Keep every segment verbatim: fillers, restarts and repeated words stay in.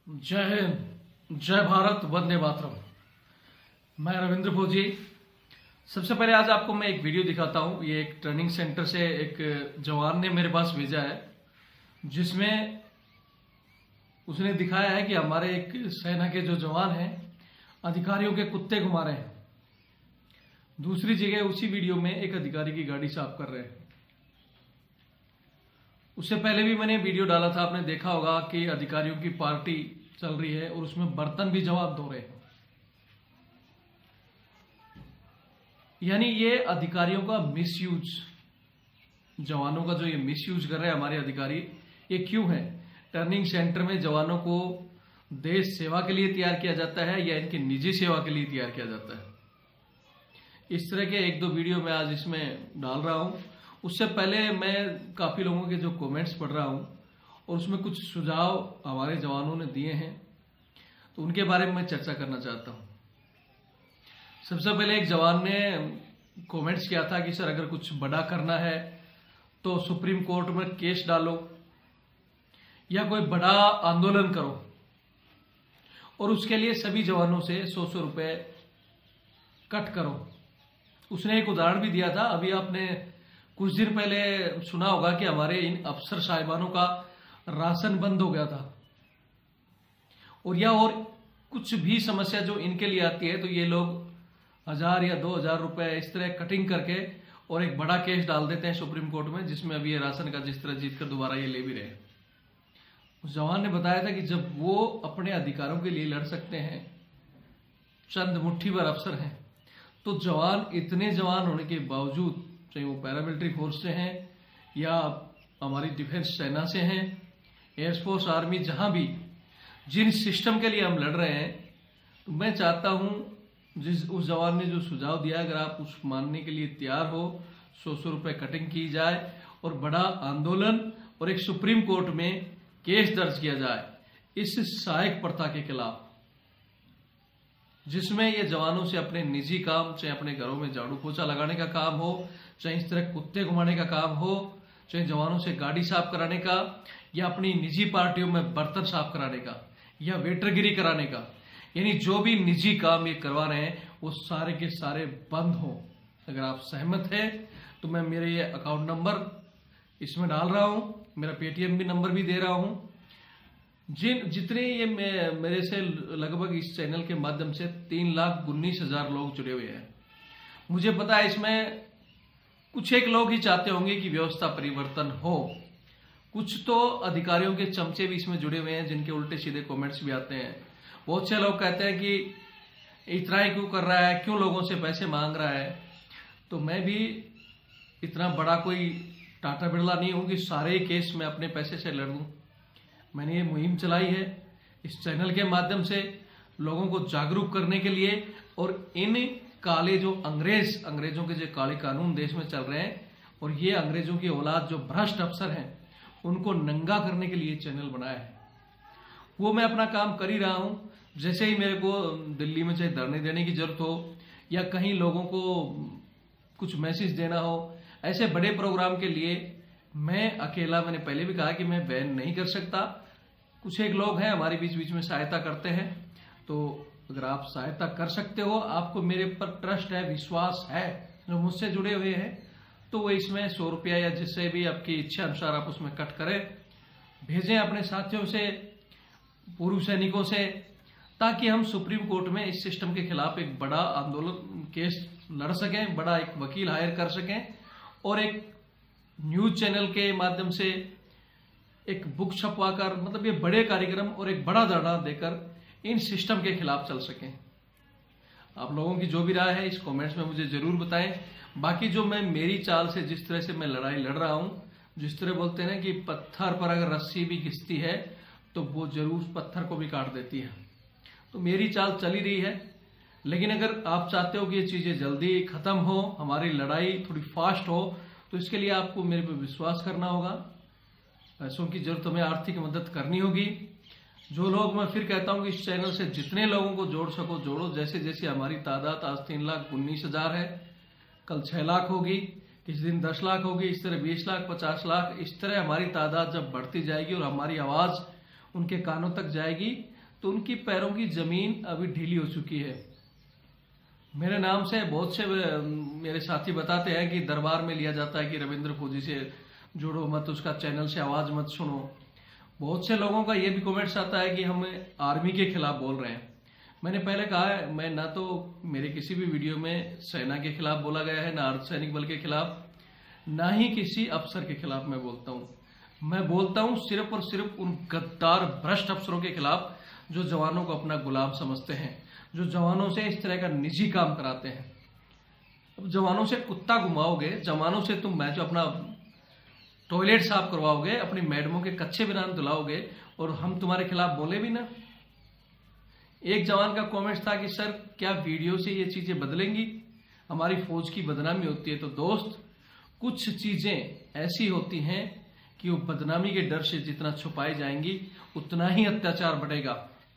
जय हिंद, जय भारत, वंदे मातरम। मैं रविंद्र भोजी। सबसे पहले आज आपको मैं एक वीडियो दिखाता हूं। ये एक ट्रेनिंग सेंटर से एक जवान ने मेरे पास भेजा है, जिसमें उसने दिखाया है कि हमारे एक सेना के जो जवान हैं अधिकारियों के कुत्ते घुमा रहे हैं। दूसरी जगह उसी वीडियो में एक अधिकारी की गाड़ी साफ कर रहे हैं। उससे पहले भी मैंने वीडियो डाला था, आपने देखा होगा कि अधिकारियों की पार्टी चल रही है और उसमें बर्तन भी जवाब धो रहे हैं। यानी ये अधिकारियों का मिसयूज, जवानों का जो ये मिसयूज कर रहे हैं हमारे अधिकारी, ये क्यों है? ट्रेनिंग सेंटर में जवानों को देश सेवा के लिए तैयार किया जाता है या इनकी निजी सेवा के लिए तैयार किया जाता है? इस तरह के एक दो वीडियो मैं आज इसमें डाल रहा हूं। उससे पहले मैं काफी लोगों के जो कमेंट्स पढ़ रहा हूं और उसमें कुछ सुझाव हमारे जवानों ने दिए हैं, तो उनके बारे में मैं चर्चा करना चाहता हूं। सबसे पहले एक जवान ने कमेंट्स किया था कि सर अगर कुछ बड़ा करना है तो सुप्रीम कोर्ट में केस डालो या कोई बड़ा आंदोलन करो और उसके लिए सभी जवानों से सौ सौ रुपए कट करो। उसने एक उदाहरण भी दिया था। अभी आपने कुछ दिन पहले सुना होगा कि हमारे इन अफसर साहिबानों का राशन बंद हो गया था, और या और कुछ भी समस्या जो इनके लिए आती है तो ये लोग हजार या दो हजार रुपए इस तरह कटिंग करके और एक बड़ा केस डाल देते हैं सुप्रीम कोर्ट में, जिसमें अभी ये राशन का जिस तरह जीत कर दोबारा ये ले भी रहे। उस जवान ने बताया था कि जब वो अपने अधिकारों के लिए लड़ सकते हैं, चंद मुट्ठी भर अफसर हैं, तो जवान इतने जवान होने के बावजूद, चाहे वो पैरामिलिट्री फोर्स से हैं या हमारी डिफेंस सेना से हैं, एयरफोर्स, आर्मी, जहां भी जिन सिस्टम के लिए हम लड़ रहे हैं, तो मैं चाहता हूं जिस उस जवान ने जो सुझाव दिया, अगर आप उस मानने के लिए तैयार हो, सौ सौ रुपए कटिंग की जाए और बड़ा आंदोलन और एक सुप्रीम कोर्ट में केस दर्ज किया जाए इस सहायक प्रथा के खिलाफ, जिसमें ये जवानों से अपने निजी काम, चाहे अपने घरों में झाड़ू पोछा लगाने का काम हो, चाहे इस तरह कुत्ते घुमाने का काम हो, चाहे जवानों से गाड़ी साफ कराने का या अपनी निजी पार्टियों में बर्तन साफ कराने का या वेटरगिरी कराने का, यानी जो भी निजी काम ये करवा रहे हैं वो सारे के सारे बंद हो। अगर आप सहमत हैं तो मैं मेरे ये अकाउंट नंबर इसमें डाल रहा हूं, मेरा पेटीएम भी नंबर भी दे रहा हूं। जिन जितने ये मेरे से लगभग इस चैनल के माध्यम से तीन लाख उन्नीस हजार लोग जुड़े हुए हैं। मुझे पता है इसमें कुछ एक लोग ही चाहते होंगे कि व्यवस्था परिवर्तन हो, कुछ तो अधिकारियों के चमचे भी इसमें जुड़े हुए हैं जिनके उल्टे सीधे कमेंट्स भी आते हैं। बहुत से लोग कहते हैं कि इतना ही क्यों कर रहा है, क्यों लोगों से पैसे मांग रहा है। तो मैं भी इतना बड़ा कोई टाटा बिरला नहीं हूं कि सारे केस में अपने पैसे से लड़ दूं। मैंने ये मुहिम चलाई है इस चैनल के माध्यम से लोगों को जागरूक करने के लिए, और इन काले जो अंग्रेज अंग्रेजों के जो काले कानून देश में चल रहे हैं और ये अंग्रेजों की औलाद जो भ्रष्ट अफसर हैं उनको नंगा करने के लिए चैनल बनाया है। वो मैं अपना काम कर ही रहा हूं। जैसे ही मेरे को दिल्ली में चाहे धरने देने की जरूरत हो या कहीं लोगों को कुछ मैसेज देना हो, ऐसे बड़े प्रोग्राम के लिए मैं अकेला, मैंने पहले भी कहा कि मैं बैन नहीं कर सकता। कुछ एक लोग हैं हमारे बीच बीच में सहायता करते हैं, तो अगर आप सहायता कर सकते हो, आपको मेरे पर ट्रस्ट है, विश्वास है, जो मुझसे जुड़े हुए हैं, तो वो इसमें सौ रुपया या जिससे भी आपकी इच्छा अनुसार आप उसमें कट करें, भेजें अपने साथियों से, पूर्व सैनिकों से, ताकि हम सुप्रीम कोर्ट में इस सिस्टम के खिलाफ एक बड़ा आंदोलन, केस लड़ सकें, बड़ा एक वकील हायर कर सकें और एक न्यूज चैनल के माध्यम से एक बुक छपवाकर, मतलब ये बड़े कार्यक्रम और एक बड़ा धरना देकर इन सिस्टम के खिलाफ चल सकें। आप लोगों की जो भी राय है इस कमेंट्स में मुझे जरूर बताएं। बाकी जो मैं मेरी चाल से जिस तरह से मैं लड़ाई लड़ रहा हूं, जिस तरह बोलते हैं ना कि पत्थर पर अगर रस्सी भी घिसती है तो वो जरूर पत्थर को भी काट देती है, तो मेरी चाल चल ही रही है। लेकिन अगर आप चाहते हो कि ये चीजें जल्दी खत्म हो, हमारी लड़ाई थोड़ी फास्ट हो, तो इसके लिए आपको मेरे पे विश्वास करना होगा, पैसों की जरूरत हमें आर्थिक मदद करनी होगी। जो लोग, मैं फिर कहता हूं कि इस चैनल से जितने लोगों को जोड़ सको जोड़ो। जैसे जैसे हमारी तादाद आज तीन लाख उन्नीस हजार है, कल छह लाख होगी, किसी दिन दस लाख होगी, इस तरह बीस लाख, पचास लाख, इस तरह हमारी तादाद जब बढ़ती जाएगी और हमारी आवाज उनके कानों तक जाएगी, तो उनकी पैरों की जमीन अभी ढीली हो चुकी है। मेरे नाम से बहुत से मेरे साथी बताते हैं कि दरबार में लिया जाता है कि रविंद्र फौजी से जुड़ो मत, उसका चैनल से आवाज मत सुनो। बहुत से लोगों का ये भी कमेंट्स आता है कि हम आर्मी के खिलाफ बोल रहे हैं। मैंने पहले कहा है, मैं ना तो मेरे किसी भी वीडियो में सेना के खिलाफ बोला गया है, ना अर्धसैनिक बल के खिलाफ, ना ही किसी अफसर के खिलाफ मैं बोलता हूं। मैं बोलता हूं सिर्फ और सिर्फ उन गद्दार भ्रष्ट अफसरों के खिलाफ जो जवानों को अपना गुलाम समझते हैं, जो जवानों से इस तरह का निजी काम कराते हैं। अब जवानों से कुत्ता घुमाओगे, जवानों से तुम मैं जो अपना टॉयलेट साफ करवाओगे, अपनी मैडमों के कच्चे बनान धुलाओगे, और हम तुम्हारे खिलाफ बोले भी ना। एक जवान का कमेंट था कि सर क्या वीडियो से ये चीजें बदलेंगी, हमारी फौज की बदनामी होती है। तो दोस्त, कुछ चीजें ऐसी होती हैं कि वो बदनामी के डर से जितना छुपाई जाएंगी उतना ही अत्याचार बढ़ेगा।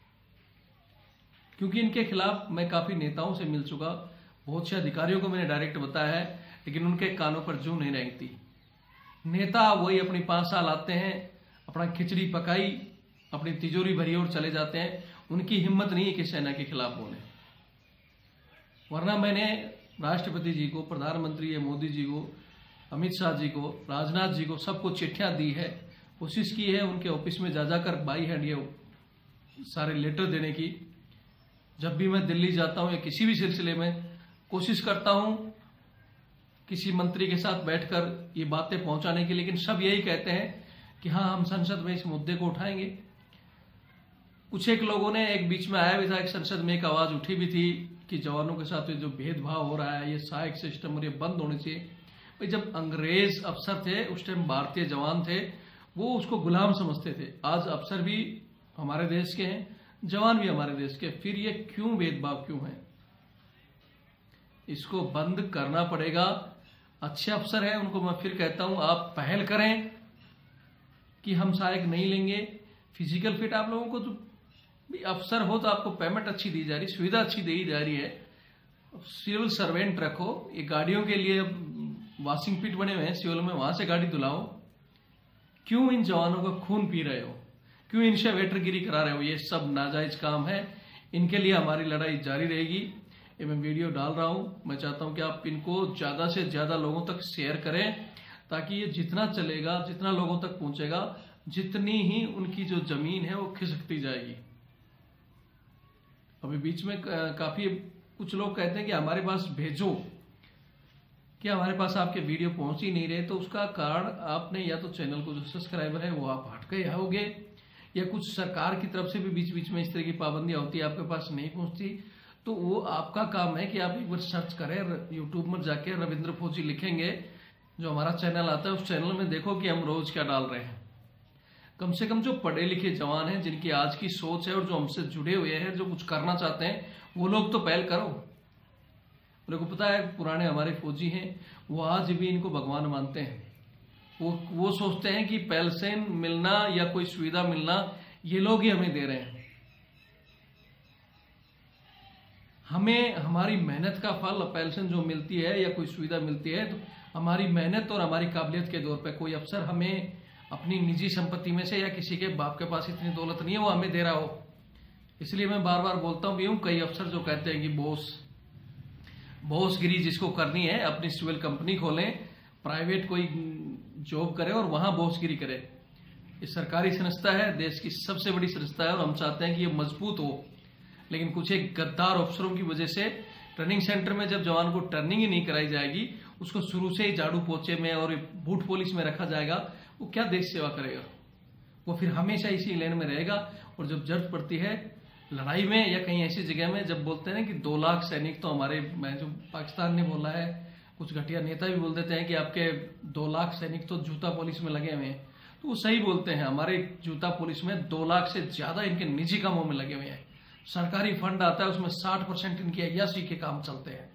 क्योंकि इनके खिलाफ मैं काफी नेताओं से मिल चुका, बहुत से अधिकारियों को मैंने डायरेक्ट बताया है, लेकिन उनके कानों पर जूं नहीं रेंगती। नेता वही अपनी पांच साल आते हैं, अपना खिचड़ी पकाई, अपनी तिजोरी भरी और चले जाते हैं। उनकी हिम्मत नहीं है कि सेना के खिलाफ बोले। वरना मैंने राष्ट्रपति जी को, प्रधानमंत्री मोदी जी को, अमित शाह जी को, राजनाथ जी को, सबको चिट्ठियां दी है, कोशिश की है उनके ऑफिस में जा जाकर बाई हैंड ये सारे लेटर देने की। जब भी मैं दिल्ली जाता हूं या किसी भी सिलसिले में, कोशिश करता हूं किसी मंत्री के साथ बैठकर ये बातें पहुंचाने की, लेकिन सब यही कहते हैं कि हाँ हम संसद में इस मुद्दे को उठाएंगे। कुछ एक लोगों ने एक बीच में आया भी था, एक संसद में एक आवाज उठी भी थी कि जवानों के साथ जो भेदभाव हो रहा है, ये सहायक सिस्टम और ये बंद होने चाहिए। भाई जब अंग्रेज अफसर थे उस टाइम भारतीय जवान थे, वो उसको गुलाम समझते थे। आज अफसर भी हमारे देश के हैं, जवान भी हमारे देश के, फिर ये क्यों भेदभाव क्यों है? इसको बंद करना पड़ेगा। अच्छे अफसर हैं, उनको मैं फिर कहता हूं आप पहल करें कि हम सहायक नहीं लेंगे। फिजिकल फिट आप लोगों को तो अफसर हो तो आपको पेमेंट अच्छी दी जा रही, सुविधा अच्छी दी जा रही है। सिविल सर्वेंट रखो, ये गाड़ियों के लिए वॉशिंग पिट बने हुए हैं सिविल में, वहां से गाड़ी धुलाओ। क्यों इन जवानों का खून पी रहे हो? क्यों इनसे वेटरगिरी करा रहे हो? ये सब नाजायज काम है। इनके लिए हमारी लड़ाई जारी रहेगी। ये मैं वीडियो डाल रहा हूं, मैं चाहता हूं कि आप इनको ज्यादा से ज्यादा लोगों तक शेयर करें, ताकि ये जितना चलेगा, जितना लोगों तक पहुंचेगा, जितनी ही उनकी जो जमीन है वो खिसकती जाएगी। अभी बीच में काफी कुछ लोग कहते हैं कि हमारे पास भेजो, कि हमारे पास आपके वीडियो पहुंच ही नहीं रहे। तो उसका कारण आपने या तो चैनल को जो सब्सक्राइबर है वो आप हट गए होगे, या कुछ सरकार की तरफ से भी बीच बीच में इस तरह की पाबंदियां होती है, आपके पास नहीं पहुंचती। तो वो आपका काम है कि आप एक बार सर्च करें, यूट्यूब में जाके रविंद्र फौजी लिखेंगे, जो हमारा चैनल आता है, उस चैनल में देखो कि हम रोज क्या डाल रहे हैं। कम से कम जो पढ़े लिखे जवान हैं, जिनकी आज की सोच है और जो हमसे जुड़े हुए हैं, जो कुछ करना चाहते हैं, वो लोग तो पहल करो। मेरे को पता है पुराने हमारे फौजी हैं, वो आज भी इनको भगवान मानते हैं। वो वो सोचते हैं कि पेंशन मिलना या कोई सुविधा मिलना ये लोग ही हमें दे रहे हैं। हमें हमारी मेहनत का फल, पेंशन जो मिलती है या कोई सुविधा मिलती है, तो हमारी मेहनत और हमारी काबिलियत के दौर पे कोई अफसर हमें अपनी निजी संपत्ति में से या किसी के बाप के पास इतनी दौलत नहीं है वो हमें दे रहा हो। इसलिए मैं बार बार बोलता हूं भी हूं, कई अफसर जो कहते हैं कि बॉस बॉसगिरी जिसको करनी है, अपनी सिविल कंपनी खोलें, प्राइवेट कोई जॉब करे और वहां बॉसगिरी करे। ये सरकारी संस्था है, देश की सबसे बड़ी संस्था है, और हम चाहते हैं कि ये मजबूत हो। लेकिन कुछ एक गद्दार अफसरों की वजह से ट्रेनिंग सेंटर में जब जवान को ट्रेनिंग ही नहीं कराई जाएगी, उसको शुरू से ही झाड़ू पोछे में और बूट पॉलिश में रखा जाएगा, वो क्या देश सेवा करेगा? वो फिर हमेशा इसी लेन में रहेगा। और जब जरूरत पड़ती है लड़ाई में या कहीं ऐसी जगह में, जब बोलते हैं कि दो लाख सैनिक तो हमारे, मैं जो पाकिस्तान ने बोला है, कुछ घटिया नेता भी बोल देते हैं कि आपके दो लाख सैनिक तो जूता पॉलिश में लगे हुए हैं, तो वो सही बोलते हैं। हमारे जूता पॉलिश में दो लाख से ज्यादा इनके निजी कामों में लगे हुए हैं। सरकारी फंड आता है, उसमें साठ परसेंट इनके अय्याशी के काम चलते हैं।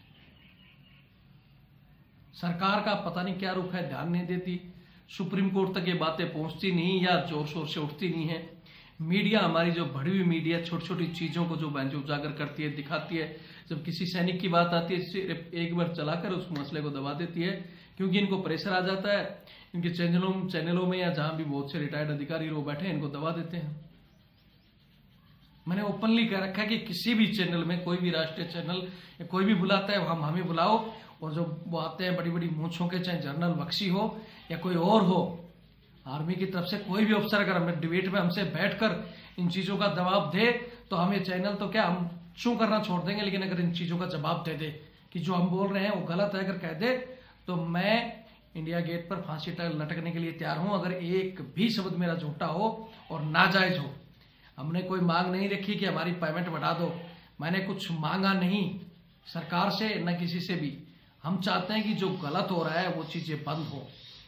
सरकार का पता नहीं क्या रुख है, ध्यान नहीं देती। सुप्रीम कोर्ट तक ये बातें पहुंचती नहीं या जोर शोर से उठती नहीं है। मीडिया, हमारी जो बढ़ी हुई मीडिया, छोटी छोटी चीजों को जो बैंक उजागर करती है, दिखाती है। जब किसी सैनिक की बात आती है, सिर्फ एक बार चलाकर उस मसले को दबा देती है, क्योंकि इनको प्रेशर आ जाता है। इनके चैनलों चैनलों में या जहां भी बहुत से रिटायर्ड अधिकारी लोग बैठे हैं, इनको दबा देते हैं। मैंने ओपनली कह रखा है कि किसी भी चैनल में, कोई भी राष्ट्रीय चैनल या कोई भी बुलाता है हम हमें बुलाओ, और जो वो आते हैं बड़ी बड़ी मूंछों के, चाहे जनरल बख्शी हो या कोई और हो, आर्मी की तरफ से कोई भी अफसर अगर हमें डिबेट में हमसे बैठकर इन चीजों का जवाब दे तो हम ये चैनल तो क्या हम चू करना छोड़ देंगे, लेकिन अगर इन चीजों का जवाब दे दे कि जो हम बोल रहे हैं वो गलत है अगर कह दे तो मैं इंडिया गेट पर फांसी लटकने के लिए तैयार हूं, अगर एक भी शब्द मेरा झूठा हो और नाजायज हो। हमने कोई मांग नहीं रखी कि हमारी पेमेंट बढ़ा दो, मैंने कुछ मांगा नहीं सरकार से न किसी से भी। हम चाहते हैं कि जो गलत हो रहा है वो चीजें बंद हो।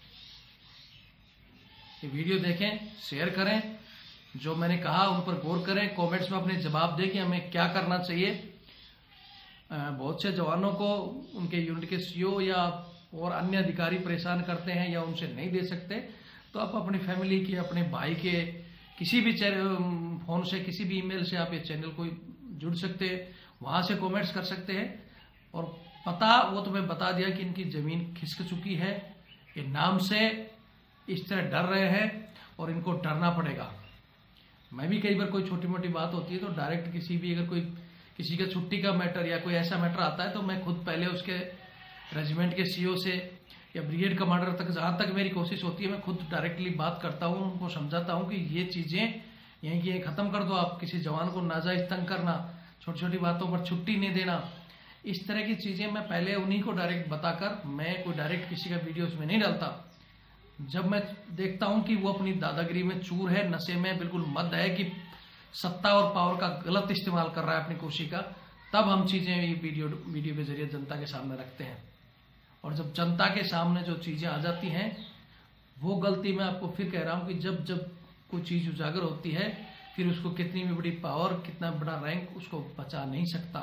ये वीडियो देखें, शेयर करें, जो मैंने कहा उन पर गौर करें, कमेंट्स में अपने जवाब दें कि हमें क्या करना चाहिए। बहुत से जवानों को उनके यूनिट के सीओ या और अन्य अधिकारी परेशान करते हैं या उनसे नहीं दे सकते, तो आप अपनी फैमिली के, अपने भाई के किसी भी फोन से, किसी भी ईमेल से आप ये चैनल को जुड़ सकते हैं, वहां से कमेंट्स कर सकते हैं। और पता वो तुम्हें बता दिया कि इनकी जमीन खिसक चुकी है, ये नाम से इस तरह डर रहे हैं और इनको डरना पड़ेगा। मैं भी कई बार कोई छोटी मोटी बात होती है तो डायरेक्ट किसी भी, अगर कोई किसी का छुट्टी का मैटर या कोई ऐसा मैटर आता है तो मैं खुद पहले उसके रेजिमेंट के सीओ से या ब्रिगेड कमांडर तक, जहां तक मेरी कोशिश होती है मैं खुद डायरेक्टली बात करता हूं, उनको समझाता हूं कि ये चीजें यहीं की यहीं खत्म कर दो। आप किसी जवान को नाजायज तंग करना, छोटी छोटी बातों पर छुट्टी नहीं देना, इस तरह की चीजें मैं पहले उन्हीं को डायरेक्ट बताकर, मैं कोई डायरेक्ट किसी का वीडियो उसमें नहीं डालता। जब मैं देखता हूं कि वो अपनी दादागिरी में चूर है, नशे में बिल्कुल मद है, कि सत्ता और पावर का गलत इस्तेमाल कर रहा है अपनी कुर्सी का, तब हम चीजें ये वीडियो वीडियो के जरिए जनता के सामने रखते हैं। और जब जनता के सामने जो चीजें आ जाती हैं, वो गलती मैं आपको फिर कह रहा हूं कि जब जब कोई चीज उजागर होती है फिर उसको कितनी भी बड़ी पावर, कितना बड़ा रैंक उसको बचा नहीं सकता।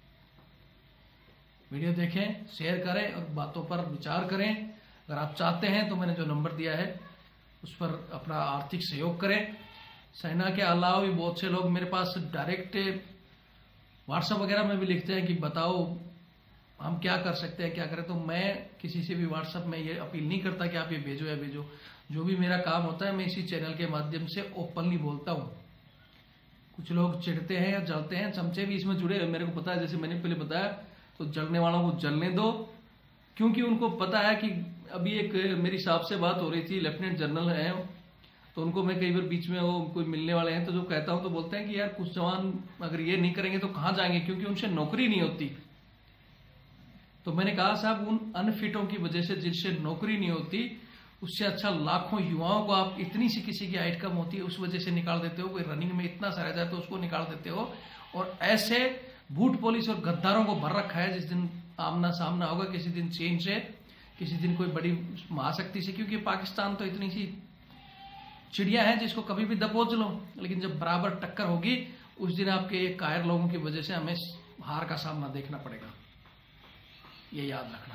वीडियो देखें, शेयर करें और बातों पर विचार करें। अगर आप चाहते हैं तो मैंने जो नंबर दिया है उस पर अपना आर्थिक सहयोग करें। सेना के अलावा भी बहुत से लोग मेरे पास डायरेक्ट व्हाट्सएप वगैरह में भी लिखते हैं कि बताओ हम क्या कर सकते हैं, क्या करें। तो मैं किसी से भी व्हाट्सएप में ये अपील नहीं करता कि आप ये भेजो या भेजो। जो भी मेरा काम होता है मैं इसी चैनल के माध्यम से ओपनली बोलता हूँ। कुछ लोग चिढ़ते हैं या जलते हैं, चमचे भी इसमें जुड़े, मेरे को पता है, जैसे मैंने पहले बताया, तो जलने वालों को जलने दो, क्योंकि उनको पता है कि अभी एक मेरी साहब से बात हो रही थी, लेफ्टिनेंट जनरल है, तो उनको मैं कई बार बीच में वो कोई मिलने वाले हैं तो जो कहता हूं तो बोलते हैं कि यार कुछ जवान अगर ये नहीं करेंगे तो कहां जाएंगे, क्योंकि उनसे नौकरी नहीं होती। तो मैंने कहा साहब उन अनफिटों की वजह से जिनसे नौकरी नहीं होती, उससे अच्छा लाखों युवाओं को आप इतनी सी किसी की हाइट कम होती है उस वजह से निकाल देते हो, कोई रनिंग में इतना सा रह जाए तो उसको निकाल देते हो। और ऐसे बूट पुलिस और गद्दारों को भर रखा है, जिस दिन आमना सामना होगा, किसी दिन चीन से, किसी दिन कोई बड़ी महाशक्ति से, क्योंकि पाकिस्तान तो इतनी सी चिड़िया है जिसको कभी भी दबोच लो, लेकिन जब बराबर टक्कर होगी उस दिन आपके कायर लोगों की वजह से हमें हार का सामना देखना पड़ेगा, ये याद रखना।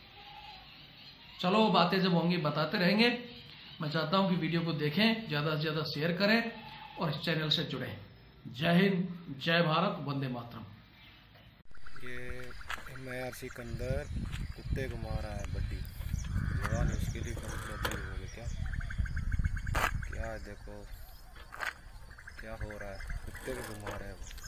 चलो बातें जब होंगी बताते रहेंगे। मैं चाहता हूं कि वीडियो को देखें, ज्यादा से ज्यादा शेयर करें और इस चैनल से जुड़ें। जय हिंद, जय भारत, वंदे मातरम। ये एम आई आर सी के अंदर कुत्ते को मारा है बड्डी जवान, उसके लिए बदली हो गई। क्या क्या देखो क्या हो रहा है, कुत्ते को मारा है वो।